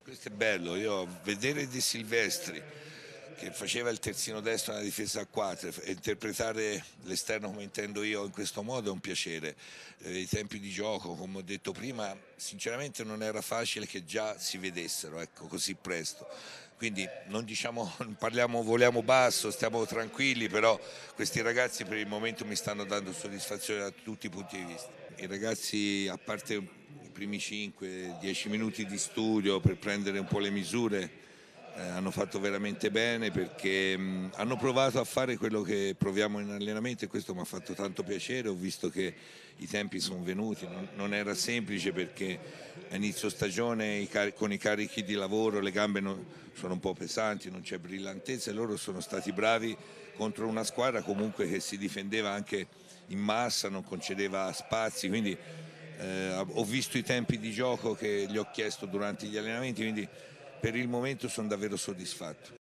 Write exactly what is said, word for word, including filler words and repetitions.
Questo è bello, io vedere De Silvestri che faceva il terzino destro nella difesa a quattro e interpretare l'esterno come intendo io in questo modo è un piacere. Eh, I tempi di gioco, come ho detto prima, sinceramente non era facile che già si vedessero, ecco, così presto. Quindi non diciamo, parliamo, voliamo basso, stiamo tranquilli, però questi ragazzi per il momento mi stanno dando soddisfazione da tutti i punti di vista. I ragazzi, a parte i primi cinque dieci minuti di studio per prendere un po' le misure, eh, hanno fatto veramente bene perché mh, hanno provato a fare quello che proviamo in allenamento e questo mi ha fatto tanto piacere. Ho visto che i tempi sono venuti, non, non era semplice perché a inizio stagione i car- con i carichi di lavoro le gambe non- sono un po' pesanti, non c'è brillantezza e loro sono stati bravi contro una squadra comunque che si difendeva anche in massa, non concedeva spazi, quindi eh, ho visto i tempi di gioco che gli ho chiesto durante gli allenamenti, quindi per il momento sono davvero soddisfatto.